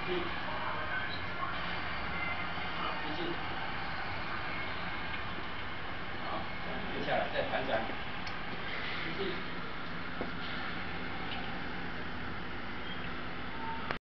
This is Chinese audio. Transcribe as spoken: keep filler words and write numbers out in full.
进，好，一进，好，这样停下来，再反转，一进。